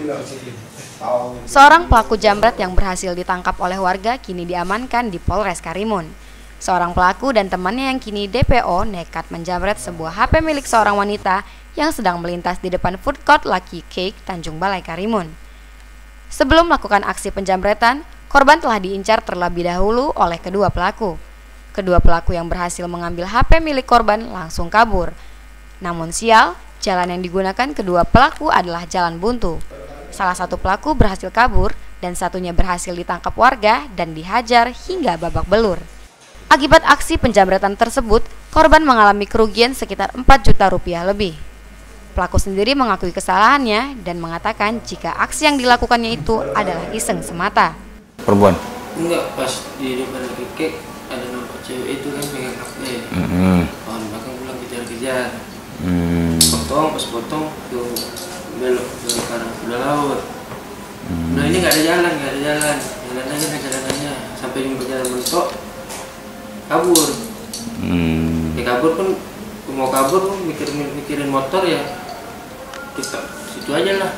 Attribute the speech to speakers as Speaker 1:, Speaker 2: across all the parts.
Speaker 1: Seorang pelaku jambret yang berhasil ditangkap oleh warga kini diamankan di Polres Karimun. Seorang pelaku dan temannya yang kini DPO nekat menjambret sebuah HP milik seorang wanita yang sedang melintas di depan food court Lucky Cake, Tanjung Balai, Karimun. Sebelum melakukan aksi penjambretan, korban telah diincar terlebih dahulu oleh kedua pelaku. Kedua pelaku yang berhasil mengambil HP milik korban langsung kabur. Namun sial, jalan yang digunakan kedua pelaku adalah jalan buntu. Salah satu pelaku berhasil kabur dan satunya berhasil ditangkap warga dan dihajar hingga babak belur. Akibat aksi penjambretan tersebut, korban mengalami kerugian sekitar 4 juta rupiah lebih. Pelaku sendiri mengakui kesalahannya dan mengatakan jika aksi yang dilakukannya itu adalah iseng semata.
Speaker 2: Perempuan?
Speaker 3: Enggak, pas di depan kek ada nampak cewek itu kan pegang HP. Orang belakang pulang kejar-kejar. Pas potong tuh belok ke arah udah laut. Nah ini nggak ada jalan. Jalanannya sampai jumpa jalan mentok, kabur. Kabur pun mau kabur pun mikirin motor ya, kita situ aja lah.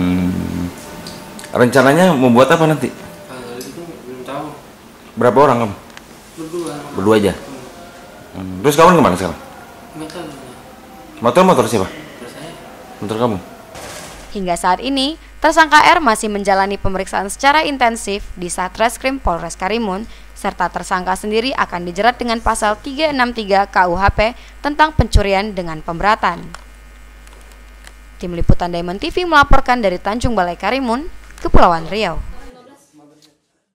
Speaker 2: Rencananya membuat apa nanti?
Speaker 3: Itu belum tahu.
Speaker 2: Berapa orang kamu? Berdua aja. Terus kawan kemana sekarang?
Speaker 3: Nggak tahu.
Speaker 2: Motor siapa?
Speaker 3: Saya.
Speaker 2: Motor kamu?
Speaker 1: Hingga saat ini, tersangka R masih menjalani pemeriksaan secara intensif di Satreskrim Polres Karimun, serta tersangka sendiri akan dijerat dengan pasal 363 KUHP tentang pencurian dengan pemberatan. Tim Liputan Diamond TV melaporkan dari Tanjung Balai, Karimun, Kepulauan Riau.